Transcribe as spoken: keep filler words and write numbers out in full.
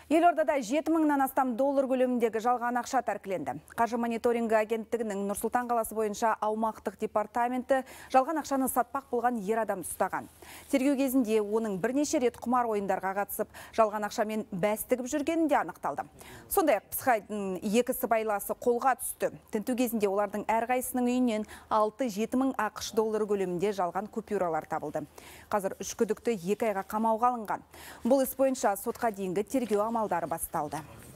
Елордада жеті мыңнан астам доллар көлеміндегі жалған ақша тәркіленді. Қаржы мониторингі агенттігінің Нұр-Сұлтан қаласы бойынша аумақтық департаменті жалған ақшаны сатпақ болған ер адам ұстаған. Тергеу кезінде оның бірнеше рет құмар ойындарға қатысып, жалған ақшамен бәс тігіп жүргені де анықталды. Сондай-ақ Пысқайдың екі сыбайласы қолға түсті. Тінту кезінде олардың әрқайсының үйінен алты-жеті мың ақш доллары көлемінде жалған купюралар табылды. Қазір үш күдікті екі айға қамауға алынған. Бұл іс бойынша сотқа дейінгі тергеу амалдары басталды.